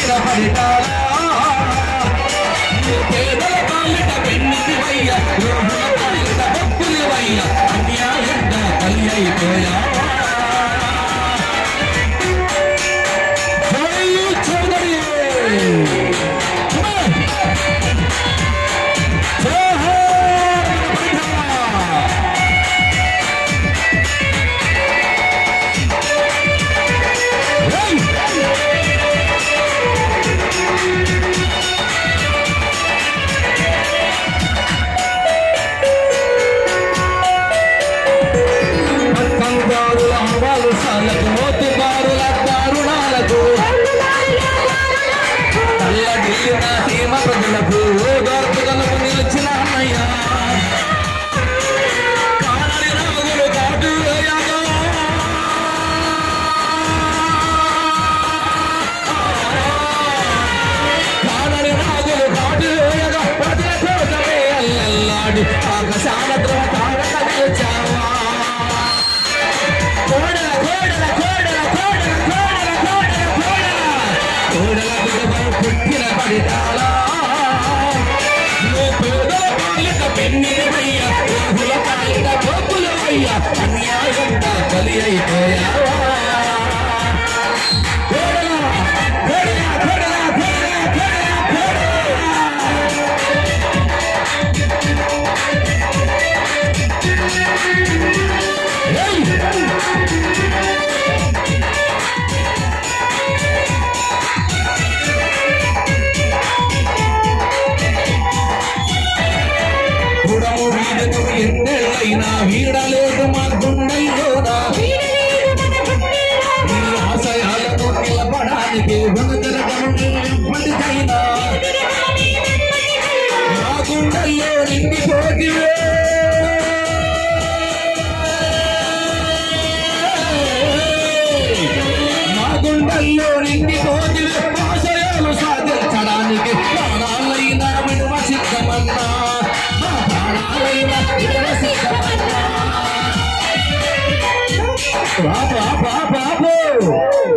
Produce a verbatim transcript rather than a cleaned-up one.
పుట్టిన ఫలితాలా పేదల పాలిట పెన్నివయ్య రోగుల పాలిట భక్తులవయ్య అన్యాయంగా తల్లి అయిపోయా ప్రజలకు ఓదార్పుదలకు నిలిచిన అన్నయ్య కానడి రాగులు కాటు వేయగా కానడి రాగులు కాటు వేయగా ప్రజల కోసమే అల్లల్లాడి ఆకాశాల తారక నిలిచావా కోడల కోడల కోడల కోడల కోడల కోడల కోడల కోడల బిడ్డపై పుట్టిన పడితాలా పెన్నివయ్య రోగుల పాలిట భక్తులవయ్య అన్యాయంగా బలి అయిపోయావా ఎన్నెళ్ళైనా వీడలేదు మా గుండెల్లోనా నీ ఆశయాలను నిలబడానికి ఎప్పటికైనా మా గుండెల్లో నిండిపోతివే మా గుండెల్లో నిండిపోతివే ఆశయాలు సాధించడానికి ప్రాణాలైనా విడువ సిద్ధమన్నా బాబు బాబు